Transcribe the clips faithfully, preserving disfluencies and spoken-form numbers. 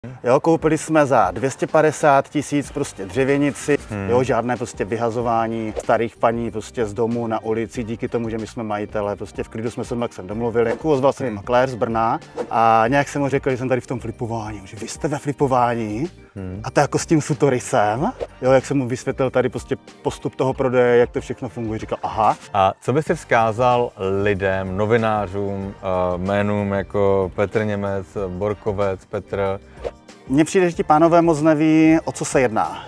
Jo, koupili jsme za dvě stě padesát tisíc prostě dřevěnici, hmm. jo, žádné prostě vyhazování starých paní prostě z domu na ulici, díky tomu, že my jsme majitelé, prostě v klidu jsme se s Maxem domluvili. Ozval se mi makléř z Brna a nějak jsem mu řekl, že jsem tady v tom flipování, že vy jste ve flipování hmm. a to jako s tím futurisem, jo, jak jsem mu vysvětlil tady prostě postup toho prodeje, jak to všechno funguje, říkal aha. A co by si vzkázal lidem, novinářům, jménům jako Petr Němec, Borkovec, Petr? Mně přijde, že ti pánové moc neví, o co se jedná.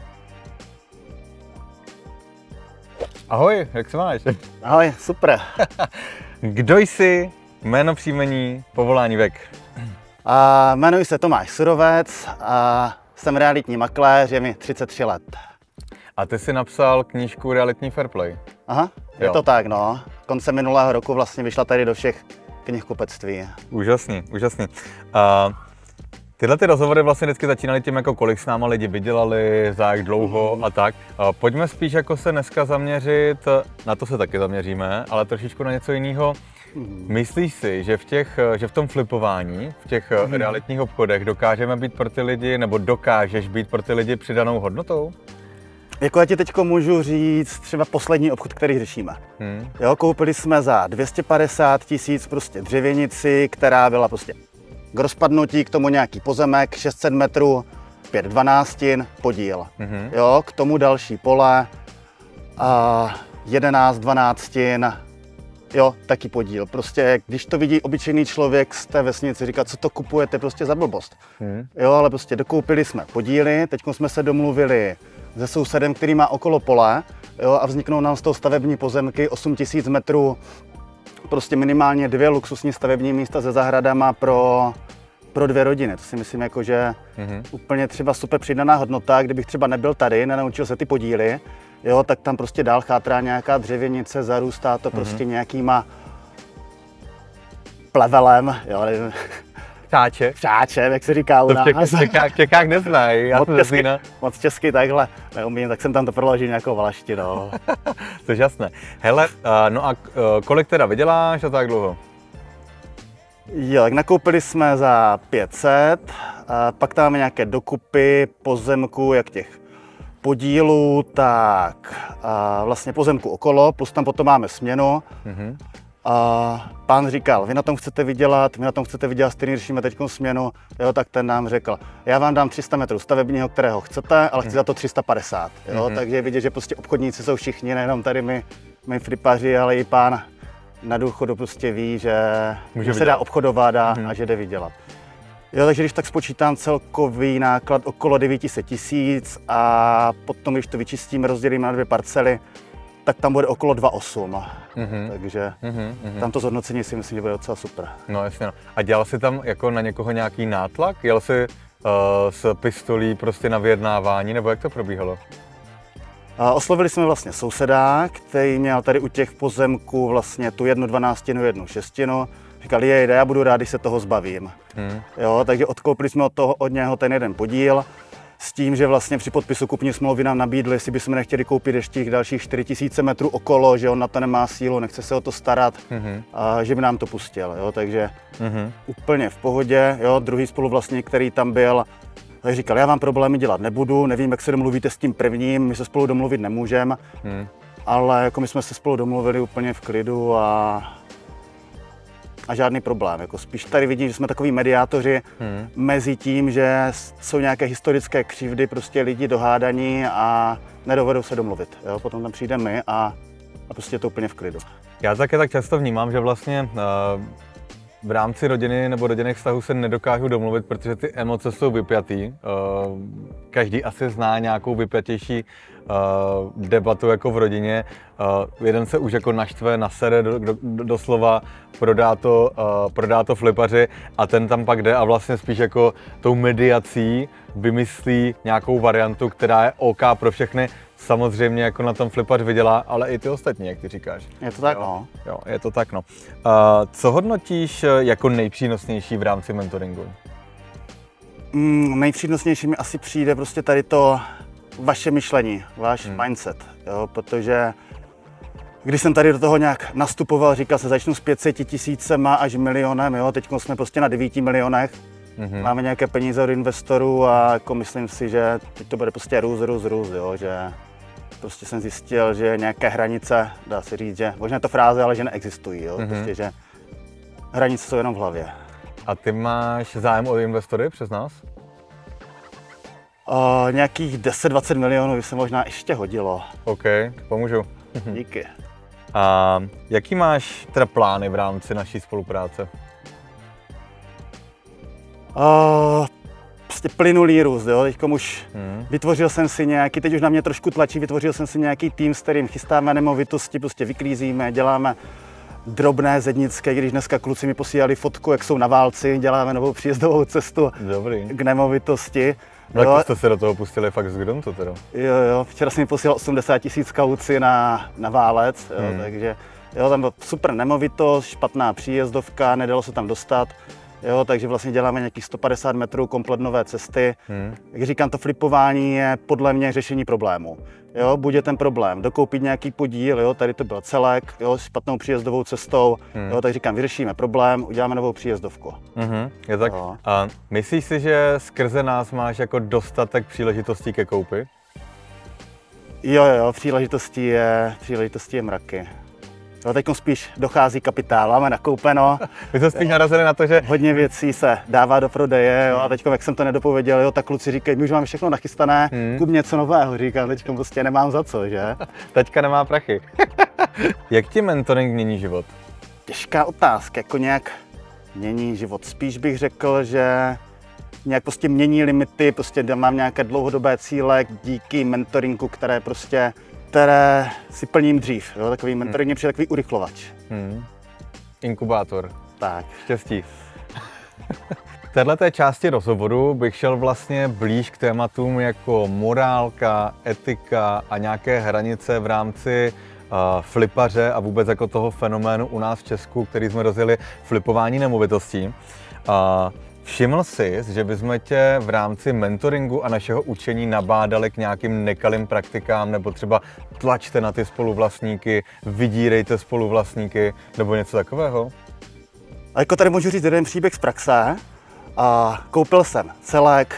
Ahoj, jak se máš? Ahoj, super. Kdo jsi, jméno, příjmení, povolání, věk? A jmenuji se Tomáš Surovec a jsem realitní makléř, je mi třicet tři let. A ty jsi napsal knížku Realitní fair play. Aha, je jo. To tak, no. Koncem minulého roku vlastně vyšla tady do všech knihkupectví. Úžasný, úžasný. Uh, Tyhle ty rozhovory vlastně vždycky začínaly tím, jako kolik s náma lidi vydělali, za jak dlouho mm. a tak. Pojďme spíš jako se dneska zaměřit, na to se taky zaměříme, ale trošičku na něco jiného. Mm. Myslíš si, že v, těch, že v tom flipování, v těch mm. realitních obchodech dokážeme být pro ty lidi, nebo dokážeš být pro ty lidi přidanou hodnotou? Jako já ti teďko můžu říct třeba poslední obchod, který řešíme. Hmm. Jo, koupili jsme za dvě stě padesát tisíc prostě dřevěnici, která byla prostě k rozpadnutí, k tomu nějaký pozemek, šest set metrů, pět dvanáctin, podíl. Mm-hmm. Jo, k tomu další pole, a jedenáct dvanáctin, jo, taky podíl. Prostě, když to vidí obyčejný člověk z té vesnice, říká, co to kupujete prostě za blbost. Mm. Jo, ale prostě dokoupili jsme podíly, teď jsme se domluvili se sousedem, který má okolo pole, jo, a vzniknou nám z toho stavební pozemky, osm tisíc metrů, prostě minimálně dvě luxusní stavební místa se zahradama pro, pro dvě rodiny. To si myslím, jako, že mm-hmm. úplně třeba super přidaná hodnota, kdybych třeba nebyl tady, nenaučil se ty podíly, jo, tak tam prostě dál chátrá nějaká dřevěnice, zarůstá to mm-hmm. prostě nějakýma plevelem, jo, nevím. Čáče. Čáčem, jak se říká u nás. To v Čechách, Čechách neznají, já to česky, moc česky takhle neumím, tak jsem tam to proložil nějakou valaštinu. To je jasné. Hele, no a kolik teda vyděláš a tak dlouho? Jo, tak nakoupili jsme za pět set, a pak tam máme nějaké dokupy pozemku, jak těch podílů, tak a vlastně pozemku okolo, plus tam potom máme směnu. Mm-hmm. A pán říkal, vy na tom chcete vydělat, my na tom chcete vydělat, stejně řešíme teď směnu, jo, tak ten nám řekl, já vám dám tři sta metrů stavebního, kterého chcete, ale chci za to tři sta padesát, jo, mm-hmm. takže je vidět, že prostě obchodníci jsou všichni, nejenom tady my, my flipaři, ale i pán na důchodu prostě ví, že Může se dá obchodovat a, mm-hmm. a že jde vydělat. Jo, takže když tak spočítám celkový náklad okolo devět set tisíc a potom, když to vyčistíme, rozdělíme na dvě parcely, tak tam bude okolo dva osm. Mm-hmm. Takže mm-hmm. tam to zhodnocení si myslím, že bude docela super. No jasně. No. A dělal jsi tam jako na někoho nějaký nátlak? Jel jsi uh, s pistolí prostě na vyjednávání, nebo jak to probíhalo? Uh, oslovili jsme vlastně souseda, který měl tady u těch pozemků vlastně tu jednu dvanáctinu, jednu šestinu. Říkal, jejde, já budu rád, když se toho zbavím. Mm. Jo, takže odkoupili jsme od, toho, od něho ten jeden podíl. S tím, že vlastně při podpisu kupní smlouvy nám nabídli, jestli bychom nechtěli koupit ještě těch dalších čtyři tisíce metrů okolo, že on na to nemá sílu, nechce se o to starat, mm-hmm. a že by nám to pustil, jo, takže mm-hmm. úplně v pohodě, jo, druhý spoluvlastník, který tam byl, tak říkal, já vám problémy dělat nebudu, nevím, jak se domluvíte s tím prvním, my se spolu domluvit nemůžeme, mm. ale jako my jsme se spolu domluvili úplně v klidu a A žádný problém. Jako spíš tady vidím, že jsme takový mediátoři hmm. mezi tím, že jsou nějaké historické křivdy, prostě lidi dohádaní a nedovedou se domluvit. Jo? Potom tam přijdeme my a, a prostě je to úplně v klidu. Já také tak často vnímám, že vlastně uh, v rámci rodiny nebo rodinných vztahů se nedokážu domluvit, protože ty emoce jsou vypjatý. Uh, každý asi zná nějakou vypjatější uh, debatu jako v rodině. Uh, jeden se už jako naštve, nasere do, do, do, doslova, prodá to, uh, prodá to flipaři a ten tam pak jde a vlastně spíš jako tou mediací vymyslí nějakou variantu, která je OK pro všechny. Samozřejmě jako na tom flipař vydělá, ale i ty ostatní, jak ty říkáš. Je to tak, jo, no. Jo, je to tak, no. Uh, co hodnotíš jako nejpřínosnější v rámci mentoringu? Mm, nejpřínosnější mi asi přijde prostě tady to vaše myšlení, váš hmm. mindset, jo, protože když jsem tady do toho nějak nastupoval, říkal se, začnu s pět set tisícema až milionem, jo, teď jsme prostě na devíti milionech, Mm-hmm. Máme nějaké peníze od investorů a jako myslím si, že teď to bude prostě růst, růst, růst, jo, že prostě jsem zjistil, že nějaké hranice, dá se říct, že možná je to fráze, ale že neexistují, jo, mm-hmm. prostě, že hranice jsou jenom v hlavě. A ty máš zájem o investory přes nás? O, nějakých deset dvacet milionů by se možná ještě hodilo. OK, pomůžu. Díky. A jaký máš teda plány v rámci naší spolupráce? O, prostě plynulý růst, jo, teďkom už hmm. vytvořil jsem si nějaký, teď už na mě trošku tlačí, vytvořil jsem si nějaký tým, s kterým chystáme nemovitosti, prostě vyklízíme, děláme drobné zednické, když dneska kluci mi posílali fotku, jak jsou na válci, děláme novou příjezdovou cestu Dobrý. k nemovitosti. Tak to jste se do toho pustili fakt z gruntu teda. Jo, jo, včera jsem mi posílal osmdesát tisíc kauci na, na válec, jo, hmm. takže jo, tam byla super nemovitost, špatná příjezdovka, nedalo se tam dostat. Jo, takže vlastně děláme nějakých sto padesát metrů komplet nové cesty. Hmm. Jak říkám, to flipování je podle mě řešení problému. Jo, buď je ten problém dokoupit nějaký podíl, jo, tady to byl celek, jo, s špatnou příjezdovou cestou, hmm. jo, tak říkám, vyřešíme problém, uděláme novou příjezdovku. Mm-hmm. Je tak. Jo. A myslíš si, že skrze nás máš jako dostatek příležitostí ke koupi? Jo, jo, příležitostí je, příležitostí je mraky. Jo, teď spíš dochází kapitál, máme nakoupeno. Vy jste spíš narazili na to, že hodně věcí se dává do prodeje, jo, a teď, jak jsem to nedopověděl, jo, tak kluci říkají, my už máme všechno nachystané, hmm. kup něco nového, říkám, teď prostě nemám za co, že? Teďka nemá prachy. Jak ti mentoring mění život? Těžká otázka, jako nějak mění život. Spíš bych řekl, že nějak prostě mění limity, prostě mám nějaké dlouhodobé cíle díky mentoringu, které prostě které si plním dřív, jo? Takový mentoring mě přijde takový urychlovač. Hmm. Inkubátor. Tak. Štěstí. V této části rozhovoru bych šel vlastně blíž k tématům jako morálka, etika a nějaké hranice v rámci uh, flipaře a vůbec jako toho fenoménu u nás v Česku, který jsme rozjeli flipování nemovitostí. Uh, Všiml jsi, že bychom tě v rámci mentoringu a našeho učení nabádali k nějakým nekalým praktikám, nebo třeba tlačte na ty spoluvlastníky, vydírejte spoluvlastníky, nebo něco takového? A jako tady můžu říct jeden příběh z praxe. A koupil jsem celek,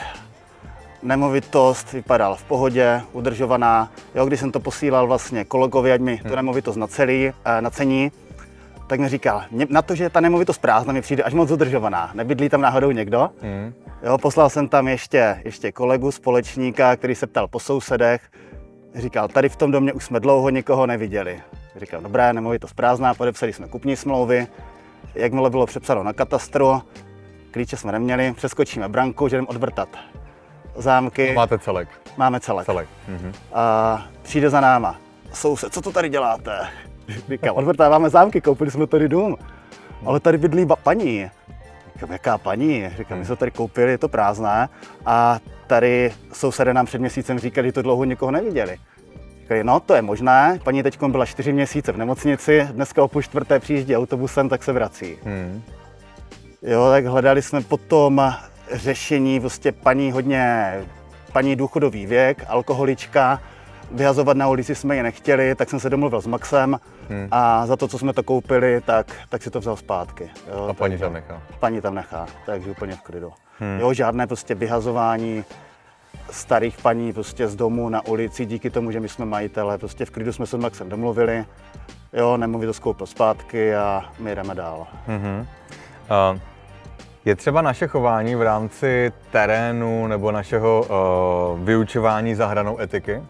nemovitost, vypadal v pohodě, udržovaná. Jo, když jsem to posílal vlastně kolegovi, ať mi tu nemovitost nacelí, nacení, tak mi říkal, na to, že ta nemovitost prázdná, mi přijde až moc udržovaná. Nebydlí tam náhodou někdo? Mm. Jo, poslal jsem tam ještě, ještě kolegu, společníka, který se ptal po sousedech. Říkal, tady v tom domě už jsme dlouho nikoho neviděli. Říkal, dobré, nemovitost prázdná, podepsali jsme kupní smlouvy. Jakmile bylo přepsáno na katastru, klíče jsme neměli, přeskočíme branku, že jdeme odvrtat zámky. No, máte celek? Máme celek. celek. Mhm. A přijde za náma, soused, co to tady děláte? Říkám, odvrtáváme zámky, koupili jsme tady dům, ale tady bydlí paní. Říkám, jaká paní? Říkám, my jsme tady koupili, je to prázdné a tady sousedé nám před měsícem říkali, že to dlouho nikoho neviděli. Říkali, no to je možné, paní teď byla čtyři měsíce v nemocnici, dneska o půl čtvrté přijíždí autobusem, tak se vrací. Hmm. Jo, tak hledali jsme potom řešení, prostě paní hodně, paní důchodový věk, alkoholička, vyhazovat na ulici jsme je nechtěli, tak jsem se domluvil s Maxem hmm. a za to, co jsme to koupili, tak, tak si to vzal zpátky. Jo, a paní tam nechá? Paní tam nechá, takže úplně v klidu. Hmm. Jo, žádné prostě vyhazování starých paní prostě z domu na ulici, díky tomu, že my jsme majitelé, prostě v klidu jsme se s Maxem domluvili, jo, nemovitost koupil zpátky a my jdeme dál. Hmm. Uh, je třeba naše chování v rámci terénu nebo našeho uh, vyučování za hranou etiky?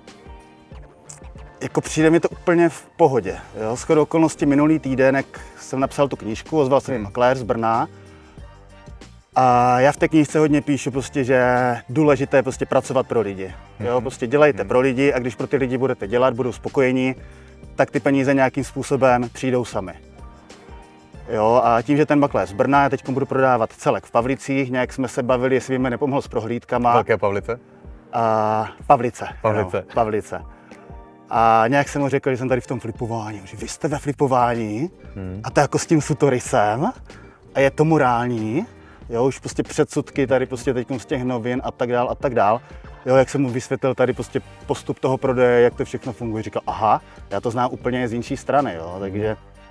Jako přijde mi to úplně v pohodě. Jo? Shodou okolností minulý týden, jak jsem napsal tu knížku, ozval se mi makléř z Brna. A já v té knížce hodně píšu, prostě, že důležité je prostě pracovat pro lidi. Jo? Prostě dělejte pro lidi a když pro ty lidi budete dělat, budou spokojení, tak ty peníze nějakým způsobem přijdou sami. Jo? A tím, že ten makléř z Brna, já teď budu prodávat celek v Pavlicích, nějak jsme se bavili, jestli by mi nepomohl s prohlídkama. Velké Pavlice? A Pavlice. Pavlice. Jo, Pavlice. A nějak jsem mu řekl, že jsem tady v tom flipování, že vy jste ve flipování hmm. a to jako s tím sutorysem a je to morální, jo, už prostě předsudky tady prostě teď z těch novin a tak dál a tak dál. Jo, jak jsem mu vysvětlil tady prostě postup toho prodeje, jak to všechno funguje, říkal, aha, já to znám úplně z jinší strany, jo, takže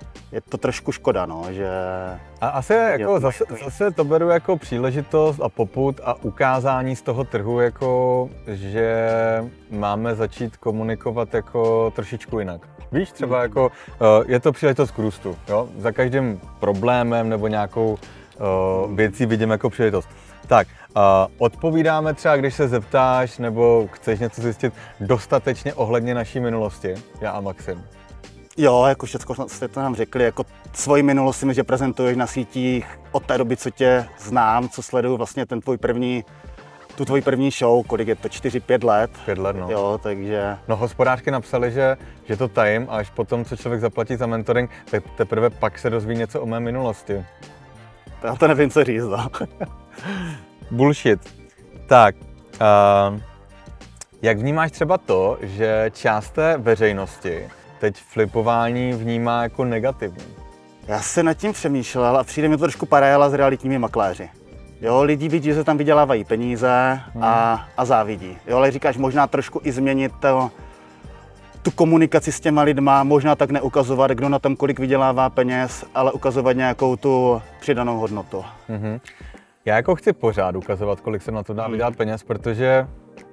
je to trošku škoda, no, že... A asi jako zase, zase to beru jako příležitost a popud a ukázání z toho trhu, jako, že máme začít komunikovat jako trošičku jinak. Víš, třeba jako je to příležitost k růstu, jo? Za každým problémem nebo nějakou uh, věcí vidím jako příležitost. Tak, uh, odpovídáme třeba, když se zeptáš nebo chceš něco zjistit dostatečně ohledně naší minulosti, já a Maxim. Jo, jako všechno jste to nám řekli, jako svoji minulost si mi, že prezentuješ na sítích od té doby, co tě znám, co sleduju vlastně ten tvůj první, tu tvoji první show, kolik je to, čtyři pět let. Pět let, no. Jo, takže... No, hospodářky napsali, že, že to tajím a až potom, co člověk zaplatí za mentoring, tak teprve pak se dozví něco o mé minulosti. Já to nevím, co říct, no. Bullshit. Tak, uh, jak vnímáš třeba to, že část té veřejnosti teď flipování vnímá jako negativní? Já se nad tím přemýšlel a přijde mi to trošku paralela s realitními makléři. Jo, lidi vidí, že se tam vydělávají peníze a, a závidí. Jo, ale říkáš, možná trošku i změnit to, tu komunikaci s těma lidma, možná tak neukazovat, kdo na tom kolik vydělává peněz, ale ukazovat nějakou tu přidanou hodnotu. Mm-hmm. Já jako chci pořád ukazovat, kolik se na to dá vydělat peněz, protože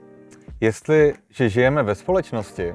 jestliže žijeme ve společnosti,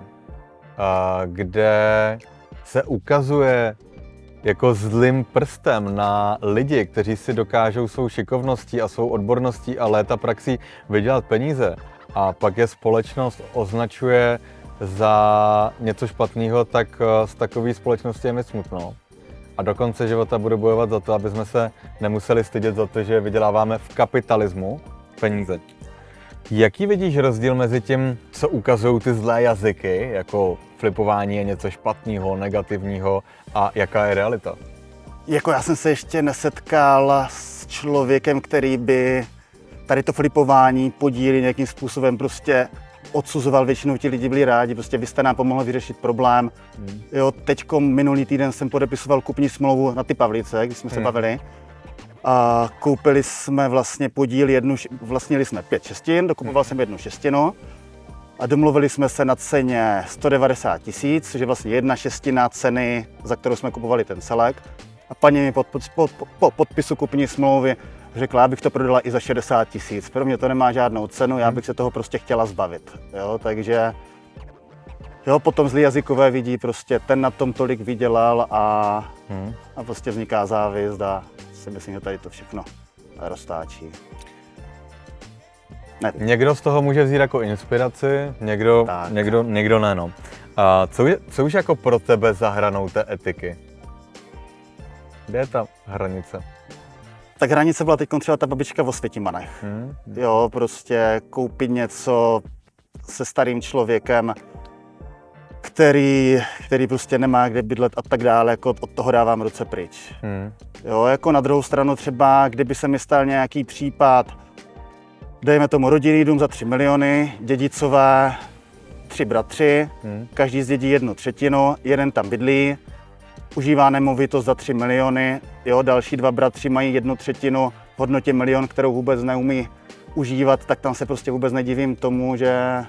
kde se ukazuje jako zlým prstem na lidi, kteří si dokážou svou šikovností a svou odborností a léta praxí vydělat peníze a pak je společnost označuje za něco špatného, tak z takové společnosti je mi smutno. A do konce života budu bojovat za to, aby jsme se nemuseli stydět za to, že vyděláváme v kapitalismu peníze. Jaký vidíš rozdíl mezi tím, co ukazují ty zlé jazyky, jako flipování je něco špatného, negativního, a jaká je realita? Jako já jsem se ještě nesetkal s člověkem, který by tady to flipování, podíly nějakým způsobem prostě odsuzoval. Většinou ti lidi byli rádi, prostě vy jste nám pomohli vyřešit problém. Hmm. Jo, teďko minulý týden jsem podepisoval kupní smlouvu na ty Pavlice, když jsme hmm. se bavili. A koupili jsme vlastně podíl jednu, vlastnili jsme pět šestin, dokupoval hmm. jsem jednu šestinu a domluvili jsme se na ceně sto devadesát tisíc, což je vlastně jedna šestina ceny, za kterou jsme kupovali ten celek. A paní mi po, po, po podpisu kupní smlouvy řekla, abych to prodala i za šedesát tisíc. Pro mě to nemá žádnou cenu, já bych se toho prostě chtěla zbavit. Jo, takže jo, potom zlý jazykové vidí, prostě ten na tom tolik vydělal a, hmm. a prostě vzniká závist a si myslím, že tady to všechno roztáčí. Ne. Někdo z toho může vzít jako inspiraci, někdo, někdo, někdo ne. No. A co, je, co už jako pro tebe za hranou té etiky? Kde je ta hranice? Tak hranice byla teď třeba ta babička v Osvětimanech. Hmm. Jo, prostě koupit něco se starým člověkem, který, který prostě nemá kde bydlet a tak dále, jako od toho dávám ruce pryč. Hmm. Jo, jako na druhou stranu třeba, kdyby se mi stal nějaký případ, dejme tomu rodinný dům za tři miliony, dědicové, tři bratři, hmm. každý zdědí jednu třetinu, jeden tam bydlí, užívá nemovitost za tři miliony, jo, další dva bratři mají jednu třetinu v hodnotě milion, kterou vůbec neumí užívat, tak tam se prostě vůbec nedivím tomu, že,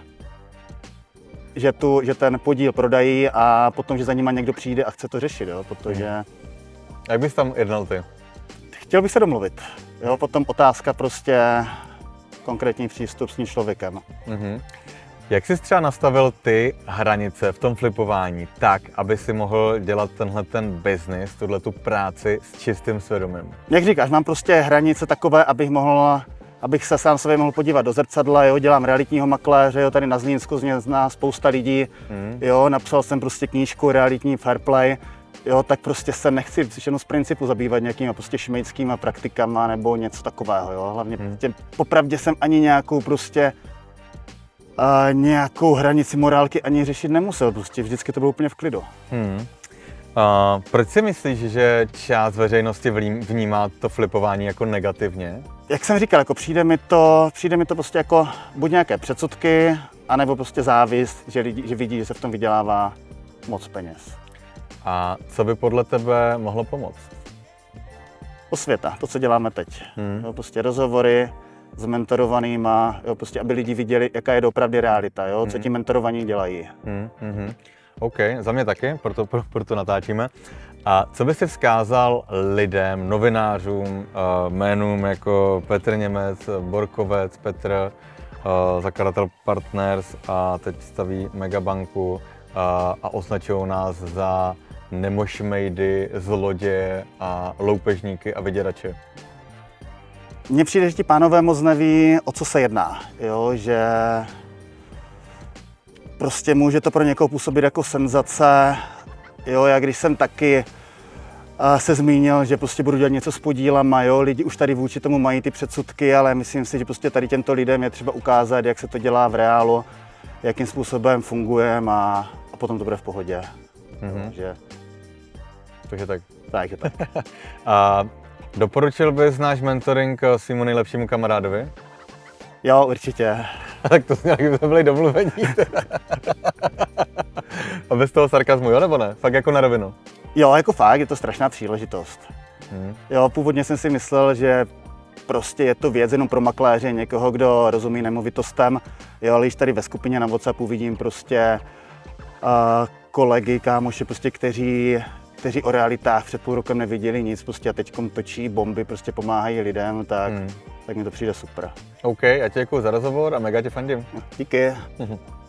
že, tu, že ten podíl prodají a potom, že za nima někdo přijde a chce to řešit, jo, protože... Hmm. Jak bys tam jednal ty? Chtěl bych se domluvit, jo, potom otázka prostě konkrétní přístup s tím člověkem. Mm-hmm. Jak jsi třeba nastavil ty hranice v tom flipování tak, aby si mohl dělat tenhle ten biznis, tuhle tu práci s čistým svědomím? Jak říkáš, mám prostě hranice takové, abych mohl, abych se sám sobě mohl podívat do zrcadla, jo, dělám realitního makléře, jo, tady na Zlínsku z mě zná spousta lidí, mm. jo, napsal jsem prostě knížku Realitní fair play, jo, tak prostě se nechci všechno z principu zabývat nějakýma prostě šmejckýma praktikama nebo něco takového, jo, hlavně mm. prostě, popravdě jsem ani nějakou prostě a nějakou hranici morálky ani řešit nemusel, prostě vždycky to bylo úplně v klidu. Hmm. A proč si myslíš, že část veřejnosti vnímá to flipování jako negativně? Jak jsem říkal, jako přijde mi to, přijde mi to prostě jako buď nějaké předsudky, anebo prostě závist, že, lidi, že vidí, že se v tom vydělává moc peněz. A co by podle tebe mohlo pomoct? Osvěta, to, co děláme teď. Hmm. Jo, prostě rozhovory s mentorovanýma, jo, prostě aby lidi viděli, jaká je doopravdy realita, jo, co ti mentorovaní dělají. Mm, mm, OK, za mě taky, proto, pro, proto natáčíme. A co by si vzkázal lidem, novinářům, jménům jako Petr Němec, Borkovec, Petr, zakladatel Partners a teď staví Megabanku a označují nás za nemošmejdy, zloděje a loupežníky a vyděrače? Mně přijde, že ti pánové moc neví, o co se jedná, jo? Že prostě může to pro někoho působit jako senzace. Jo, já když jsem taky uh, se zmínil, že prostě budu dělat něco s podílama, jo, lidi už tady vůči tomu mají ty předsudky, ale myslím si, že prostě tady těmto lidem je třeba ukázat, jak se to dělá v reálu, jakým způsobem fungujeme a, a potom to bude v pohodě. Mm-hmm. Takže... Takže tak. Takže tak. A doporučil bys náš mentoring svému nejlepšímu kamarádovi? Jo, určitě. Tak to nějak jsme byli domluvení. A bez toho sarkazmu, jo nebo ne? Fakt jako na rovinu? Jo, jako fakt, je to strašná příležitost. Hmm. Jo, původně jsem si myslel, že prostě je to věc jenom pro makléře, někoho, kdo rozumí nemovitostem. Jo, ale když tady ve skupině na WhatsAppu vidím prostě uh, kolegy, kámoši, prostě, kteří, kteří o realitách před půl rokem neviděli nic prostě a teďkom točí bomby, prostě pomáhají lidem, tak, hmm. tak mi to přijde super. OK, já ti děkuji za rozhovor a mega tě fandím. Díky.